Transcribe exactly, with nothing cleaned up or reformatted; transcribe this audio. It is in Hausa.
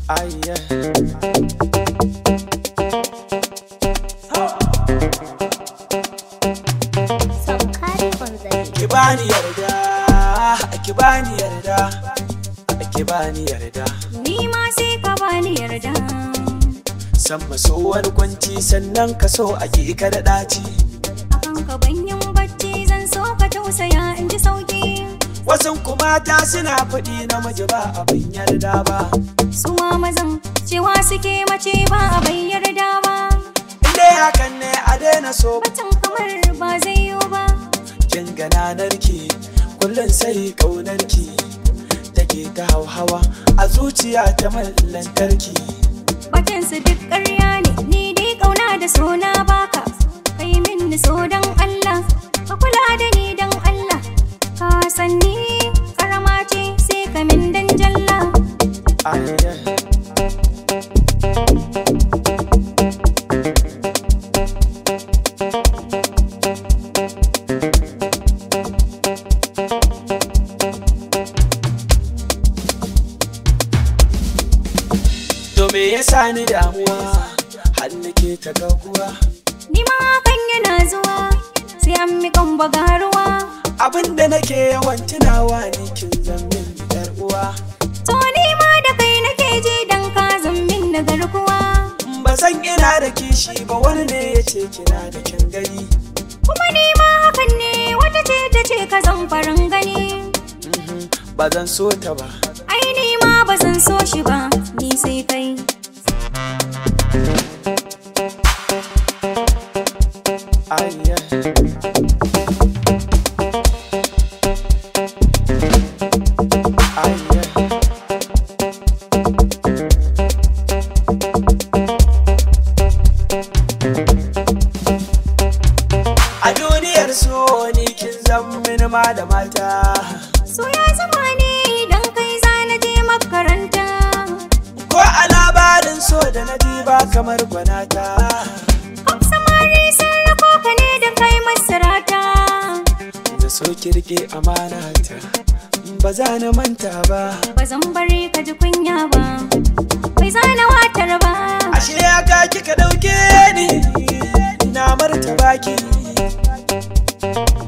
Ay, yeah. Ki bani yarda, ki bani yarda, ki bani yarda. Ni ma sai ka bani yarda. San masowar kwanci sannan ka so a ki ka da ɗaci. Akan ka banyin bacci zan so ka tausaya in ji sauki. Wasan kuma ta suna faɗi namiji ba abin yarda ba. Su ma mazan cewa suke mace ba abin yarda ba. Inde hakan ne a daina so. Batan kamar ba zai yiwu ba. Kin gananarki kullum sai ƙaunarki take ta hauhawa a zuciya ta lantarki. Batan su duk ƙarya ne ni dai ƙauna da so na baka. Kai min so don Allah ka kula da ni don Allah. Ka san ni karama ce sai ka min dan jalla. To me yasa ni damuwa har nake ta gaguwa. Ni ma hakan yana zuwa sai an mi kan bagaruwa. Abinda nake yawan tunawa ne kin zammin yar uwa. To ni ma da kai nake ji dan ka zammin na garkuwa. Ba san ina da kishi ba wani ne ya ce kina da kin gani. Kuma ni ma hakan ne wata ce ta ce ka zan farin gani. Ba zan so ta ba. Ai ni ma ba zan so shi ba ni sai kai. Ay, yeah. Ay, yeah. A duniyar so ni kin zammin ma da mata. So ya zama ne dan kai za na je makaranta. Ko a labarin so da na ji ba kamar gwanata. Kaf samari sun rako ka ne da kai masarata. Da so kirke amanata ba za na manta ba. Ba zan bari ka ji kunya ba, bai za na watar ba. Ashe ya ka kika ɗauke ni na martaba ki.